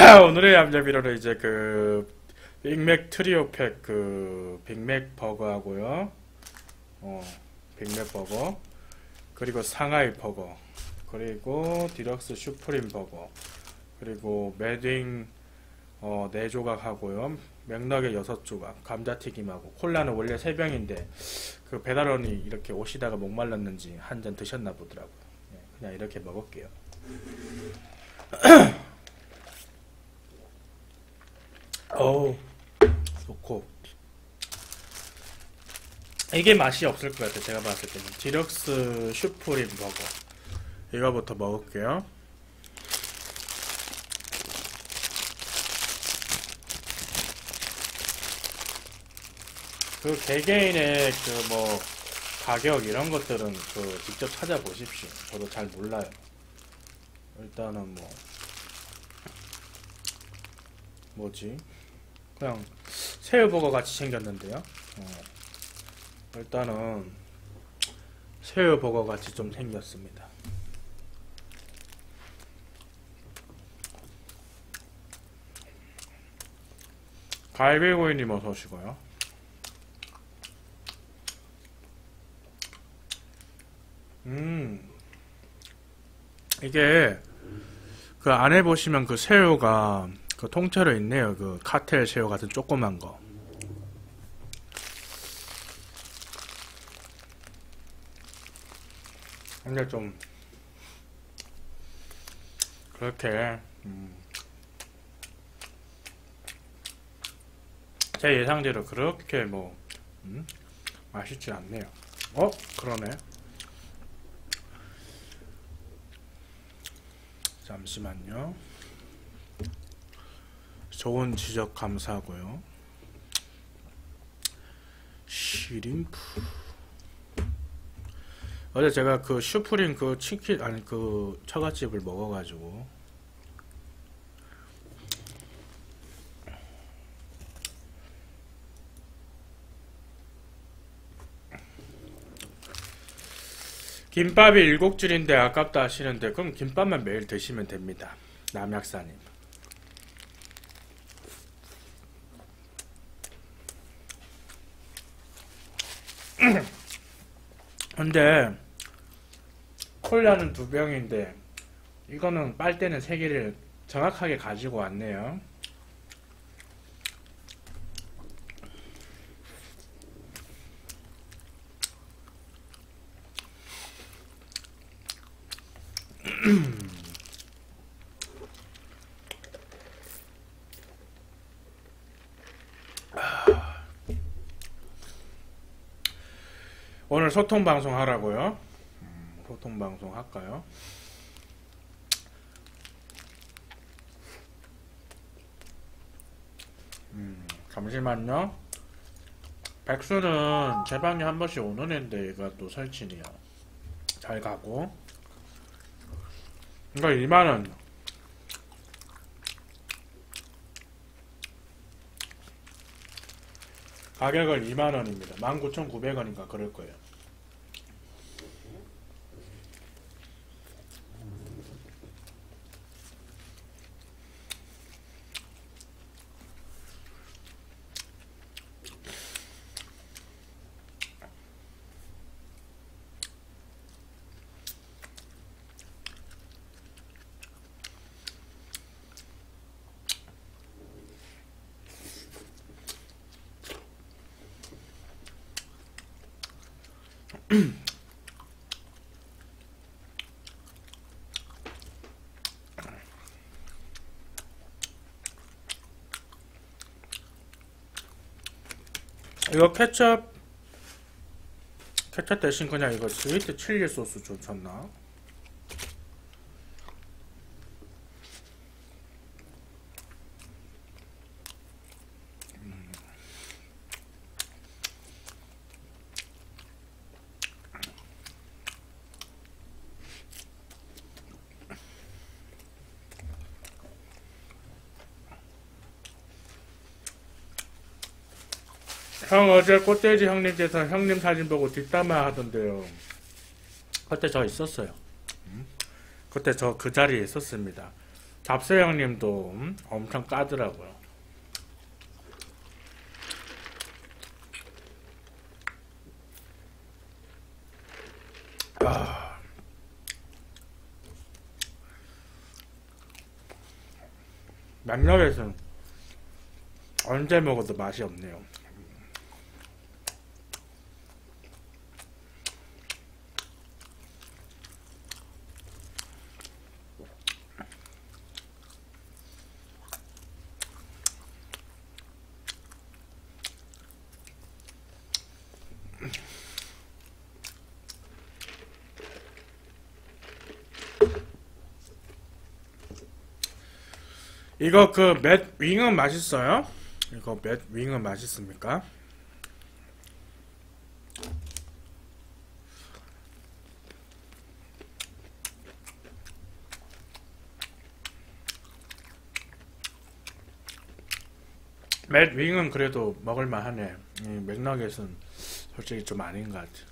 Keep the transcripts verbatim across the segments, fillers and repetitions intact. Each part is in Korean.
오늘의 얌얌이로는 이제 그 빅맥 트리오 팩 그 빅맥 버거하고요. 어, 빅맥 버거 그리고 상하이 버거 그리고 디럭스 슈프림 버거 그리고 매딩 어, 네 조각 하고요. 맥락에 여섯 조각 감자튀김하고 콜라는 원래 세 병인데 그 배달원이 이렇게 오시다가 목말랐는지 한 잔 드셨나 보더라고요. 네, 그냥 이렇게 먹을게요. 어우 좋고 이게 맛이 없을 것 같아요. 제가 봤을 때는 디럭스 슈프림 버거 이거부터 먹을게요. 그 개개인의 그 뭐 가격 이런 것들은 그 직접 찾아보십시오. 저도 잘 몰라요. 일단은 뭐 뭐지 그냥 새우버거 같이 생겼는데요. 어. 일단은 새우버거 같이 좀 생겼습니다. 갈비구이님 어서 오시고요. 음 이게 그 안에 보시면 그 새우가 그 통째로 있네요. 그 카텔 새우 같은 조그만 거. 근데 좀 그렇게 음, 제 예상대로 그렇게 뭐 음, 맛있지 않네요. 어? 그러네. 잠시만요. 좋은 지적 감사하고요. 시림프. 어제 제가 그 슈프림 그 치킨 아니 그 처갓집을 먹어가지고 김밥이 일곱 줄인데 아깝다 하시는데 그럼 김밥만 매일 드시면 됩니다. 남약사님. 근데 콜라는 두 병인데 이거는 빨대는 세 개를 정확하게 가지고 왔네요. 오늘 소통방송 하라고요? 음, 소통방송 할까요? 음, 잠시만요. 백수는 제 방에 한 번씩 오는 애인데 얘가 또 설친이야. 잘 가고. 이거 이만원. 가격은 이만원입니다. 만 구천구백 원인가 그럴 거예요. 이거 케첩 케첩 대신 그냥 이거 스위트 칠리 소스 좋잖나? 형 어제 꽃돼지 형님께서 형님 사진 보고 뒷담화 하던데요. 그때 저 있었어요. 그때 저 그 자리에 있었습니다. 잡세 형님도 음? 엄청 까더라고요. 아, 맥락에서는 언제 먹어도 맛이 없네요. 이거 그 맷 윙은 맛있어요? 이거 맷 윙은 맛있습니까? 맷 윙은 그래도 먹을만 하네. 이 맥너겟은 솔직히 좀 아닌 것 같아.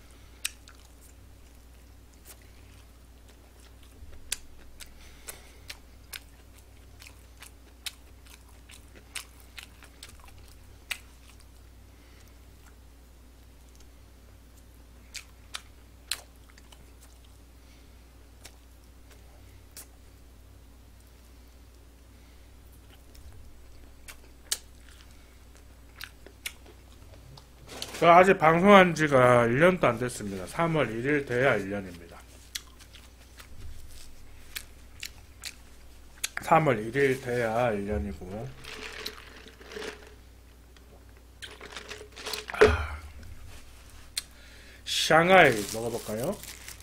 그 아직 방송한 지가 일 년도 안 됐습니다. 삼월 일일 돼야 일 년입니다. 삼월 일일 돼야 일 년이고. 샹하이 먹어볼까요?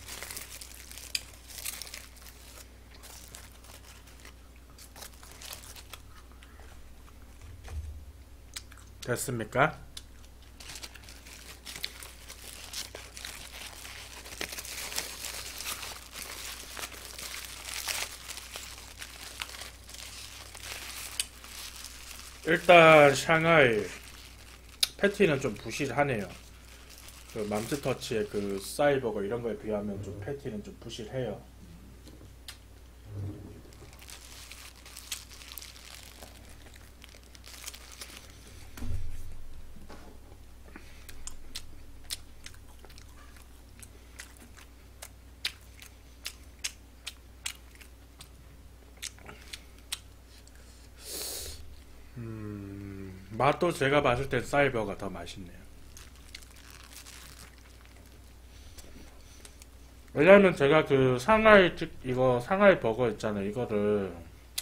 됐습니까? 일단 샹하이 패티는 좀 부실하네요. 그 맘스터치의 그 사이버거 이런 거에 비하면 좀 패티는 좀 부실해요. 음, 맛도 제가 봤을 땐 사이버가 더 맛있네요. 왜냐면 제가 그 상하이 찌- 이거 상하이 버거 있잖아요. 이거를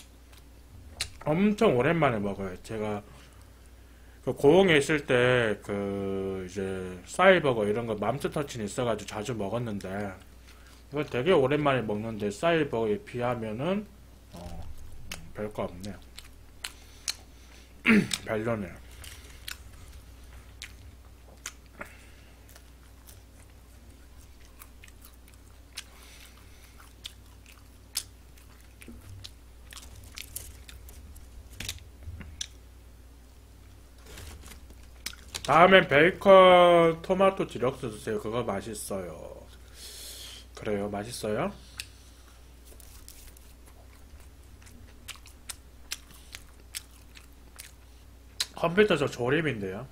엄청 오랜만에 먹어요. 제가 그 고흥에 있을 때 그 이제 싸이버거 이런 거 맘스터치는 있어가지고 자주 먹었는데 이거 되게 오랜만에 먹는데 싸이버거에 비하면은 어, 별거 없네요. 별로네요. 다음엔 베이컨 토마토 디럭스 주세요. 그거 맛있어요. 그래요? 맛있어요? 컴퓨터 저 조립인데요.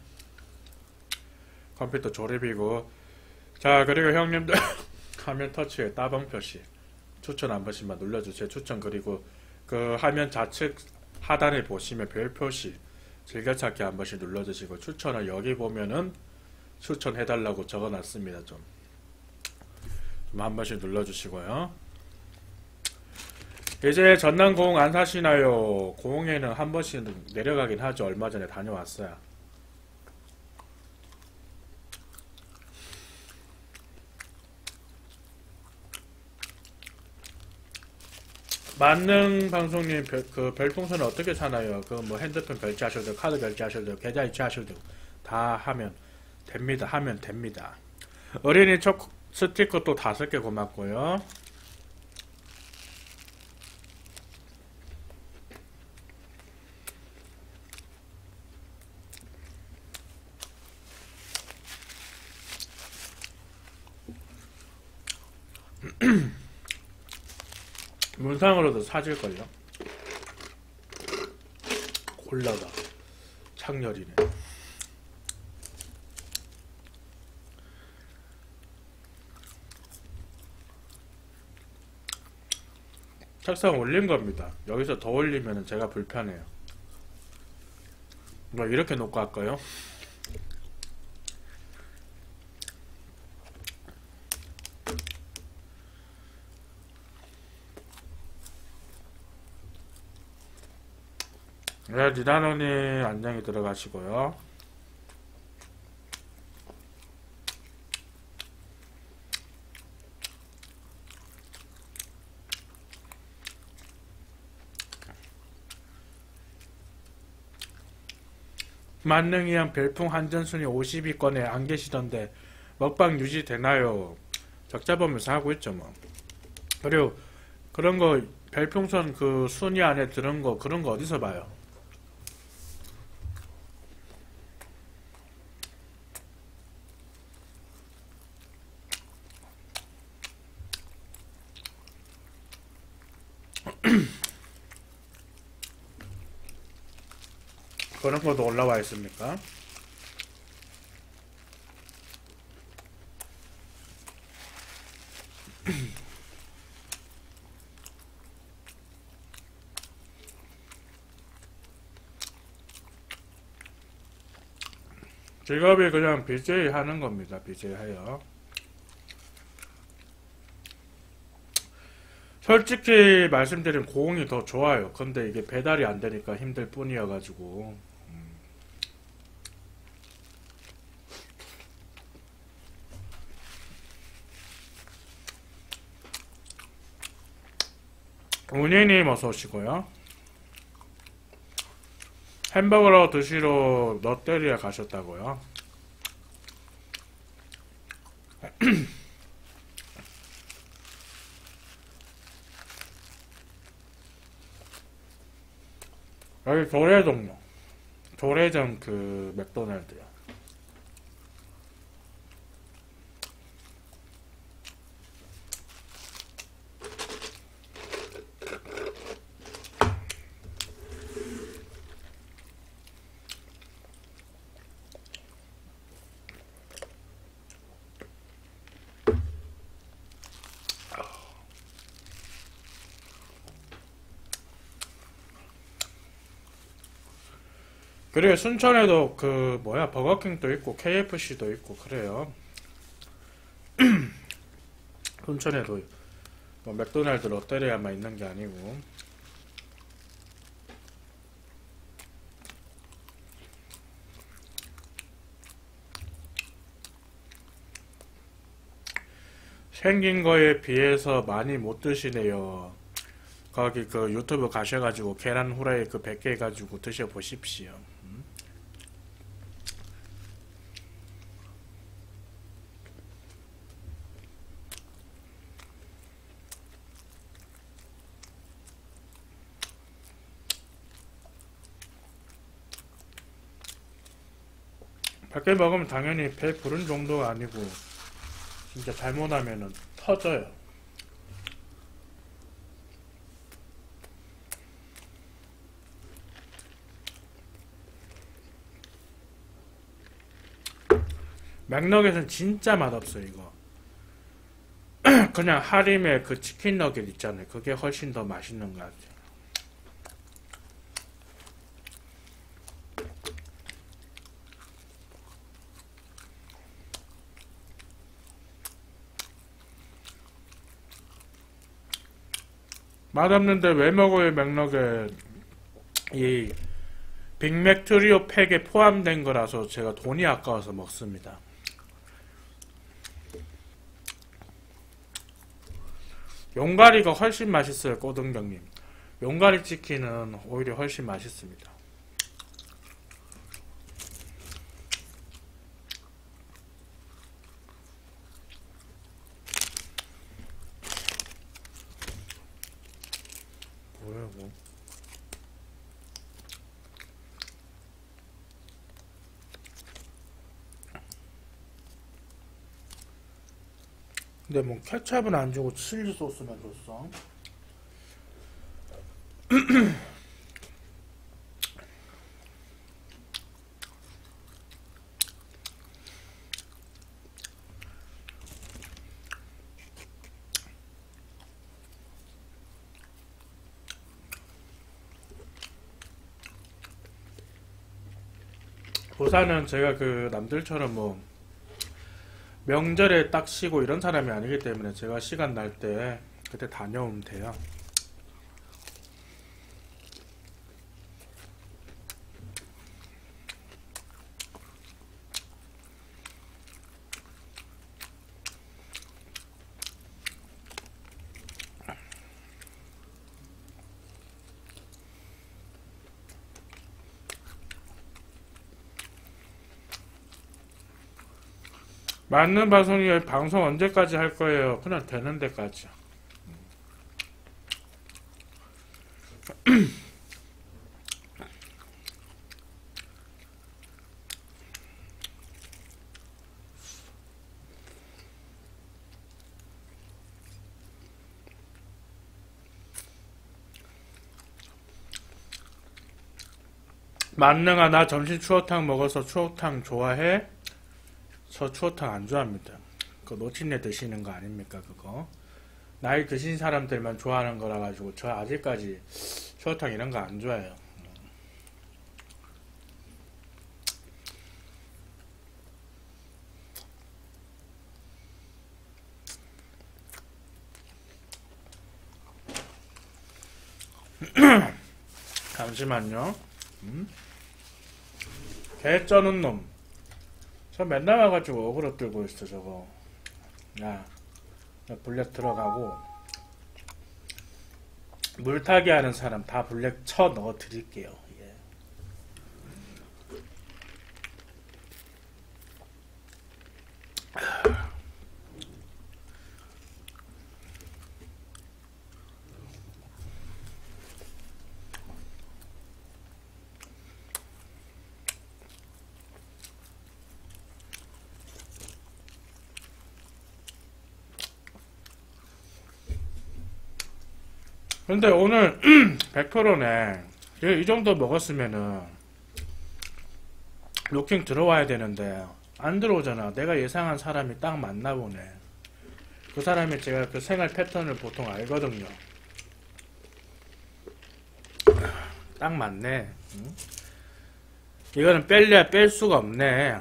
컴퓨터 조립이고. 자, 그리고 형님들 화면 터치에 따봉 표시 추천 한 번씩만 눌러주세요. 추천. 그리고 그 화면 좌측 하단에 보시면 별 표시 즐겨찾기 한 번씩 눌러주시고, 추천을 여기 보면은 추천해달라고 적어놨습니다. 좀 좀 한 번씩 눌러주시고요. 이제 전남 고흥 안 사시나요? 고흥에는 한 번씩 내려가긴 하죠. 얼마 전에 다녀왔어요. 만능 방송님 별, 그 별풍선은 어떻게 사나요? 그 뭐 핸드폰 결제하셔도 카드 결제하셔도 계좌 이체하셔도 다 하면 됩니다. 하면 됩니다. 어린이 초 스티커 또 다섯 개 고맙고요. 문상으로도 사질걸요. 콜라가 창렬이네. 책상 올린 겁니다. 여기서 더 올리면 제가 불편해요. 뭐 이렇게 놓고 할까요? 네, 니다노님 안녕히 들어가시고요. 만능이형 별풍 한전순위 오십 위권에 안 계시던데 먹방 유지되나요? 적자 보면서 하고 있죠 뭐. 그리고 그런 거 별풍선 그 순위 안에 드는 거 그런 거 어디서 봐요? 그런 것도 올라와 있습니까? 직업이 그냥 비제이 하는 겁니다. 비제이 해요. 솔직히 말씀드리면 고흥이 더 좋아요. 근데 이게 배달이 안 되니까 힘들 뿐이어가지고. 음. 운이님 어서 오시고요. 햄버거 드시러 롯데리아 가셨다고요? 여기 조례동로 조례점 그 맥도날드요. 그리고 순천에도 그 뭐야 버거킹도 있고 케이에프씨도 있고 그래요. 순천에도 뭐 맥도날드 롯데리아만 있는 게 아니고. 생긴 거에 비해서 많이 못 드시네요. 거기 그 유튜브 가셔가지고 계란 후라이 그 백 개 가지고 드셔보십시오. 백 개 먹으면 당연히 배 부른 정도가 아니고 진짜 잘못하면은 터져요. 맥너겟은 진짜 맛없어 이거. 그냥 하림의 그 치킨 너겟 있잖아요. 그게 훨씬 더 맛있는 것 같아요. 맛없는데 왜 먹어요 맥너겟. 이 빅맥 트리오 팩에 포함된 거라서 제가 돈이 아까워서 먹습니다. 용가리가 훨씬 맛있어요 꼬등경님. 용가리 치킨은 오히려 훨씬 맛있습니다. 뭐야 뭐. 근데 뭐 케찹은 안 주고 칠리 소스만 줬어. 부산은 제가 그 남들처럼 뭐 명절에 딱 쉬고 이런 사람이 아니기 때문에 제가 시간 날 때 그때 다녀오면 돼요. 맞는 방송이 방송 언제까지 할 거예요? 그냥 되는 데까지. 만능아, 나 점심 추어탕 먹어서 추어탕 좋아해? 저 추어탕 안 좋아합니다. 그거 노친네 드시는 거 아닙니까 그거? 나이 드신 사람들만 좋아하는 거라 가지고 저 아직까지 추어탕 이런 거 안 좋아해요. 잠시만요. 음? 개 쩌는 놈. 저 맨날 와가지고 어그로 끌고 있어 저거. 야, 블랙 들어가고 물타기 하는 사람 다 블랙 쳐 넣어 드릴게요. 예. 근데 오늘 백 퍼센트네. 이 정도 먹었으면은 로킹 들어와야 되는데 안 들어오잖아. 내가 예상한 사람이 딱 맞나 보네. 그 사람이 제가 그 생활 패턴을 보통 알거든요. 딱 맞네. 응? 이거는 뺄래야 뺄 수가 없네.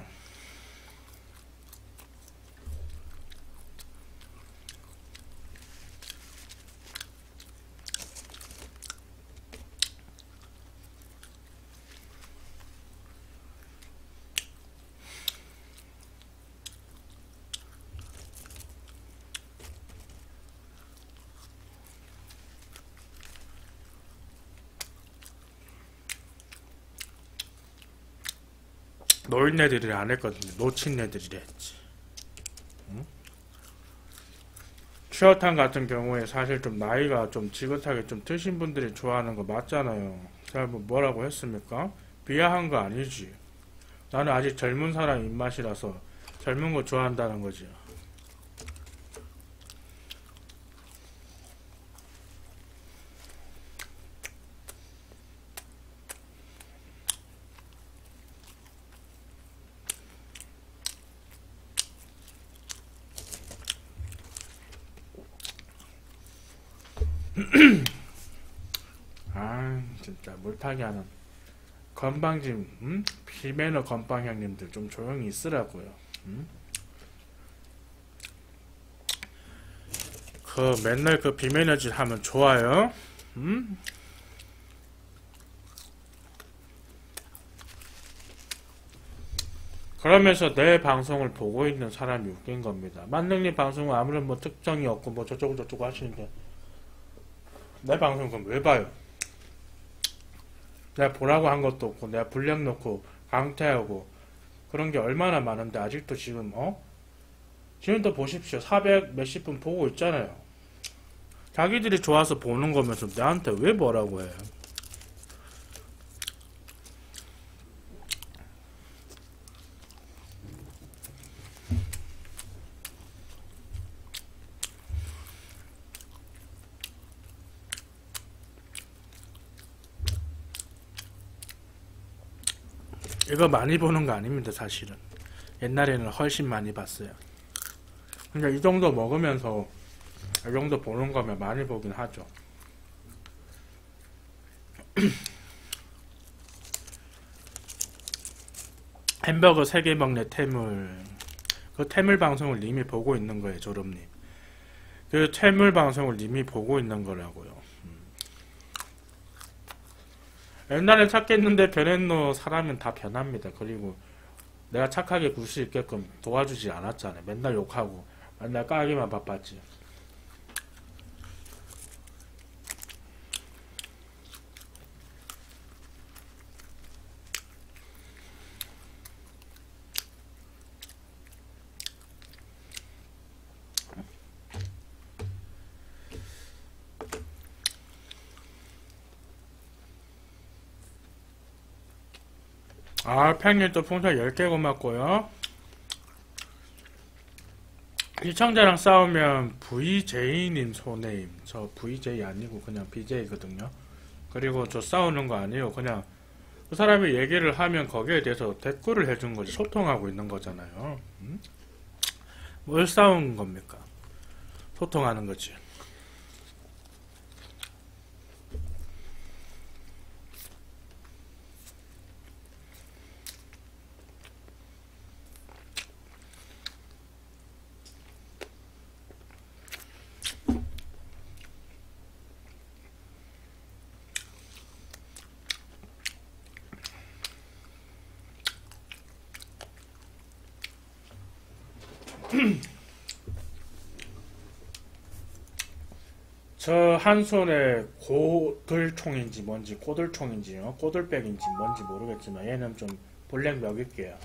노인네들이 안 했거든요. 노친네들이 했지. 응? 추어탕 같은 경우에 사실 좀 나이가 좀 지긋하게 좀 드신 분들이 좋아하는 거 맞잖아요. 제가 뭐 뭐라고 했습니까? 비하한 거 아니지. 나는 아직 젊은 사람 입맛이라서 젊은 거 좋아한다는 거지. 아 진짜 물타기 하는 건방짐, 음? 비매너 건방 형님들 좀 조용히 있으라고요. 음? 그 맨날 그 비매너짓 하면 좋아요. 음? 그러면서 내 방송을 보고 있는 사람이 웃긴 겁니다. 만능님 방송은 아무런 뭐 특정이 없고 뭐 저쩌고 저쩌고 하시는데 내 방송 그럼 왜 봐요? 내가 보라고 한 것도 없고 내가 분량 놓고 강퇴하고 그런 게 얼마나 많은데 아직도 지금 어? 지금도 보십시오. 사백 몇십 분 보고 있잖아요. 자기들이 좋아서 보는 거면서 나한테 왜 뭐라고 해? 이거 많이 보는 거 아닙니다 사실은. 옛날에는 훨씬 많이 봤어요. 근데 이 정도 먹으면서 이 정도 보는 거면 많이 보긴 하죠. 햄버거 세 개 먹네 태물. 그 태물 방송을 이미 보고 있는 거예요, 졸업님. 그 태물 방송을 이미 보고 있는 거라고요. 음. 옛날엔 착했는데 변했노. 사람은 다 변합니다. 그리고 내가 착하게 굴 수 있게끔 도와주지 않았잖아요. 맨날 욕하고 맨날 까기만 바빴지. 아, 팽님 또 풍선 열 개 고맙고요. 시청자랑 싸우면 브이제이님 손해임. 저 브이제이 아니고 그냥 비제이거든요. 그리고 저 싸우는 거 아니에요. 그냥 그 사람이 얘기를 하면 거기에 대해서 댓글을 해준 거지. 소통하고 있는 거잖아요. 음? 뭘 싸우는 겁니까? 소통하는 거지. 저 한 손에 고들총인지 뭔지 꼬들총인지요 꼬들백인지 뭔지 모르겠지만 얘는 좀 블랙 먹일게요.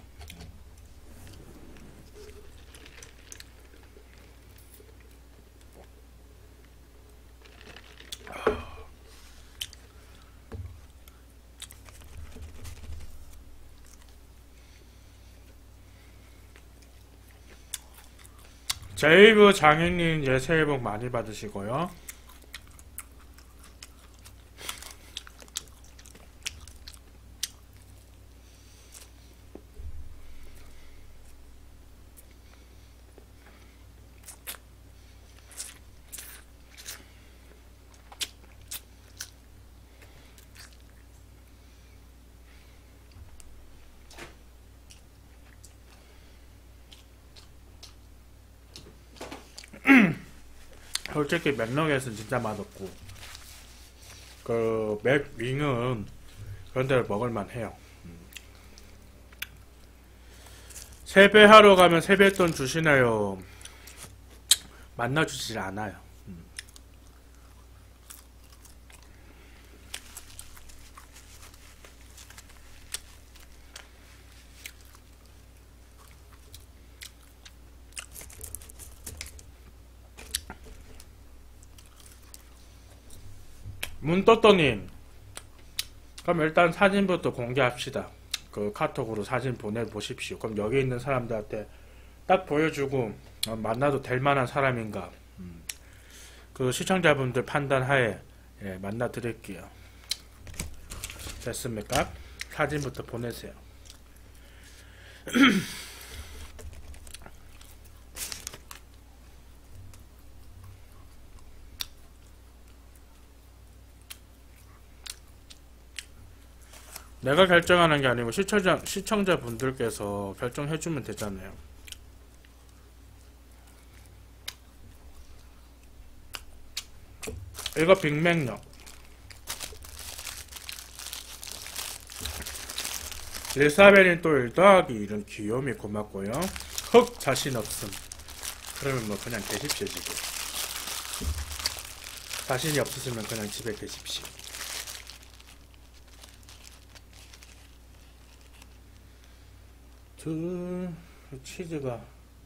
제이브 장인님 예, 새해 복 많이 받으시고요. 솔직히 맥너겟은 진짜 맛없고 그 맥윙은 그런 데를 먹을만 해요. 세배하러 가면 세뱃돈 주시나요? 만나주질 않아요. 문또또님, 그럼 일단 사진부터 공개합시다. 그 카톡으로 사진 보내보십시오. 그럼 여기 있는 사람들한테 딱 보여주고 어, 만나도 될 만한 사람인가 음. 그 시청자분들 판단하에 예, 만나 드릴게요. 됐습니까? 사진부터 보내세요. 내가 결정하는 게 아니고 시청자, 시청자분들께서 결정해주면 되잖아요. 이거 빅맥력. 리사벨린 또 일 더하기 이런 귀요미 고맙고요. 흑 자신 없음. 그러면 뭐 그냥 계십시오 지금. 자신이 없으시면 그냥 집에 계십시오. 둘 치즈가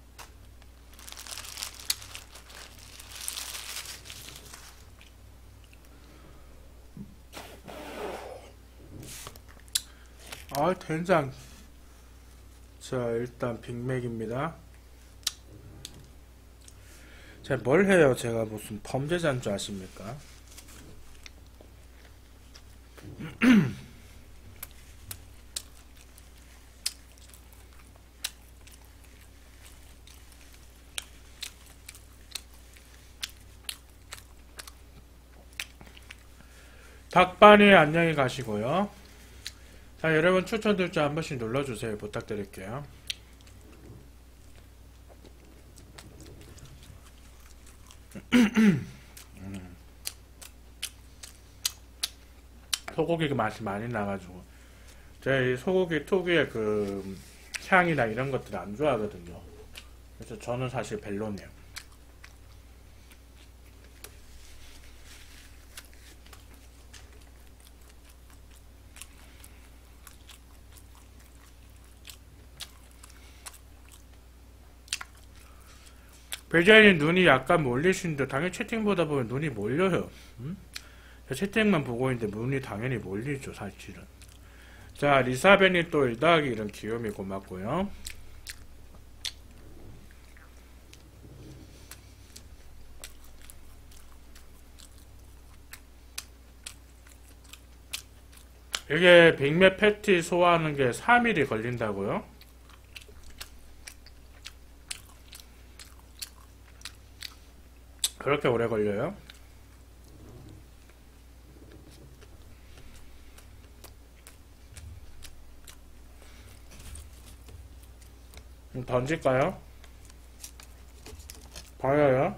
아 된장. 자 일단 빅맥입니다. 제가 뭘 해요? 제가 무슨 범죄자인 줄 아십니까? 닭반이 안녕히 가시고요. 자, 여러분 추천 글자 한 번씩 눌러주세요. 부탁드릴게요. 음. 소고기 맛이 많이 나가지고 제가 이 소고기 특유의 그 향이나 이런 것들 안 좋아하거든요. 그래서 저는 사실 별로네요. 배자님 눈이 약간 몰리시는데 당연히 채팅 보다 보면 눈이 몰려요. 음? 채팅만 보고 있는데 눈이 당연히 몰리죠, 사실은. 자, 리사벤이 또 일 더하기 이런 귀요미 고맙고요. 이게 빅맥 패티 소화하는 게 삼 일이 걸린다고요? 그렇게 오래 걸려요? 그럼 던질까요? 버려요?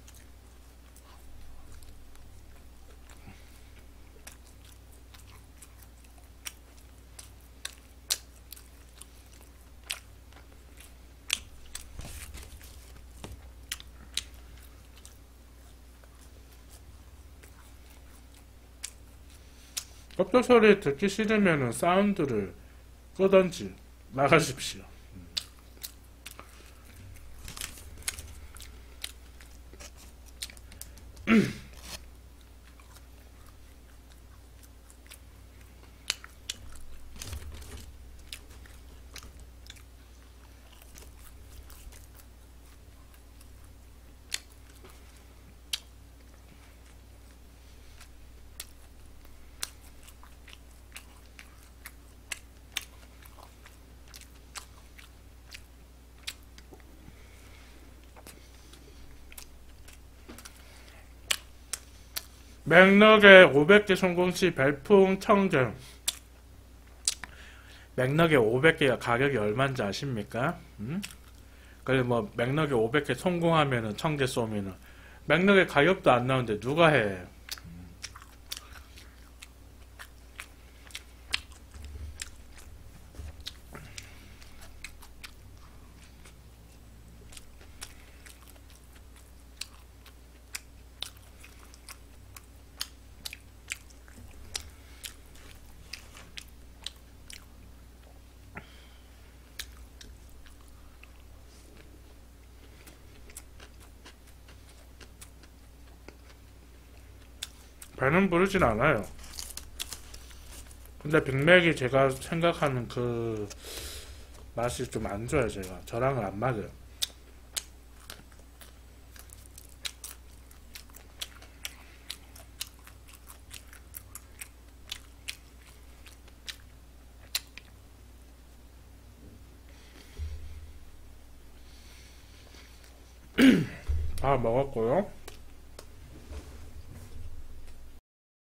껍질 소리 듣기 싫으면 사운드를 끄던지 나가십시오. 맥락의 오백 개 성공시 별풍 청정. 맥락의 오백 개가 가격이 얼마인지 아십니까? 음? 그래 뭐 맥락의 오백 개 성공하면은 천 개 쏘면은 맥락의 가격도 안 나오는데 누가 해? 배는 부르진 않아요. 근데 빅맥이 제가 생각하는 그 맛이 좀 안 좋아요. 제가 저랑은 안 맞아요. 다 먹었고요.